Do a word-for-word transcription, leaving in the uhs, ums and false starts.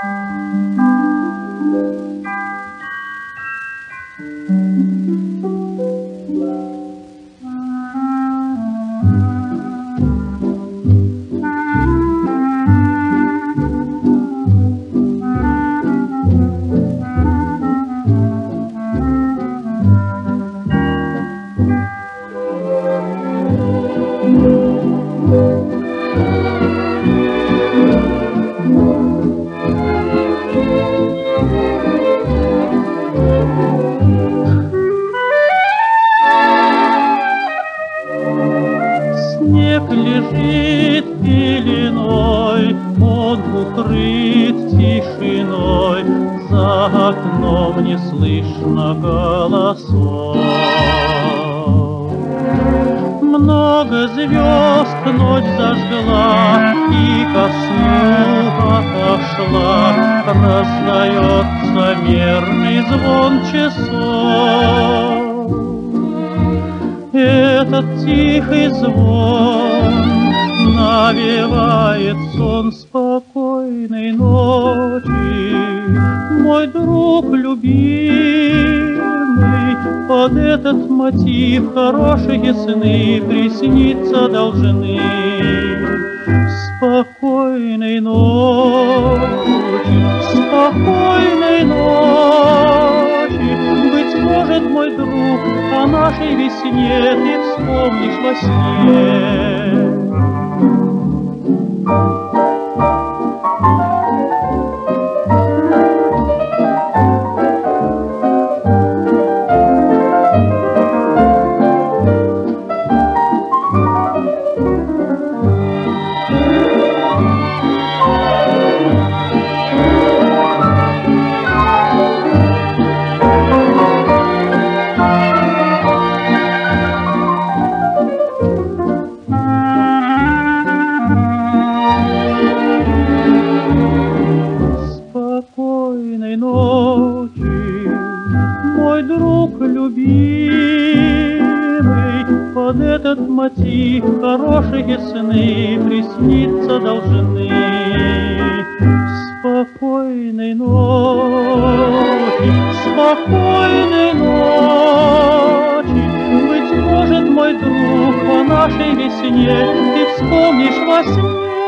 Лежит пеленой, он укрыт тишиной, за окном не слышно голосов. Много звезд ночь зажгла и ко сну отошла, раздается мерный звон часов. Этот тихий звон навевает сон спокойной ночи. Мой друг любимый, под этот мотив хорошие сны присниться должны. Спокойной ночи, спокойной ночи. Быть может, мой друг, о нашей весне ты вспомнишь во сне. Спокойной ночи, мой друг любимый, под этот мотив хорошие сны присниться должны. Спокойной ночи, спокойной ночи. Быть может, мой друг, о нашей весне ты вспомнишь во сне.